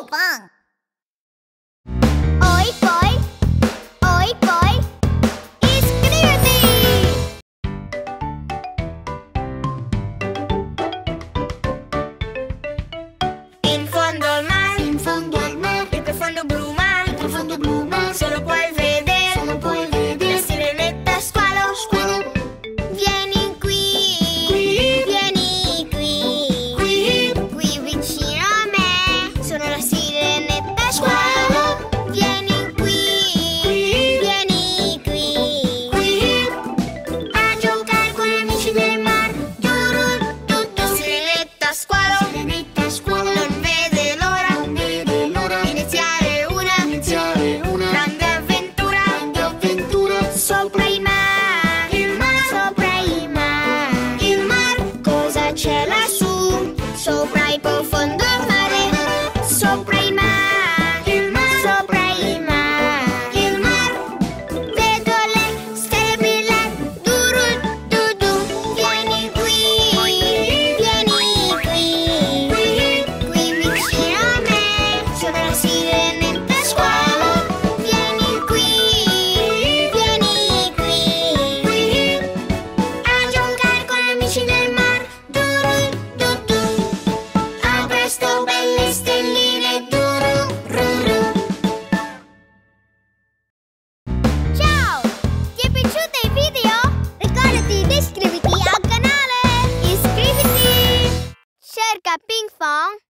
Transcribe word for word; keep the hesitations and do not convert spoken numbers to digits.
Pinkfong. Oi poi, oi poi, iscriviti! In fondo al mare, in fondo al mare, il profondo blu mare, il profondo blu mare, solo puoi vedere, solo puoi vedere, la sirenetta squalo, squalo. Vieni qui, Qui, vieni qui, qui, qui vicino a me. Sono la sirenetta squalo. Vieni qui, qui, vieni qui, qui, a giocare con gli amici del mare. Turun, tutto sirenetta squalo, sirenetta squalo. non vede l'ora, Non vede l'ora di iniziare una iniziare una grande avventura, grande avventura sopra il mare, il mare, sopra il mare. il mare, Cosa c'è lassù? Sopra il profondo mare. Sopra il mare, il mare, sopra il mare. il mare, Vedo le stelle brillare. Duru, du, du. Vieni qui, vieni qui, qui vicino a me. Sono la sirenetta squalo. Vieni qui, vieni qui, a giocare con gli amici del mare. Duru, du, du. A presto, belle stelline. Duru, ru, ru. Ciao! Ti è piaciuto il video? Ricordati di iscriverti al canale! Iscriviti! Cerca Pinkfong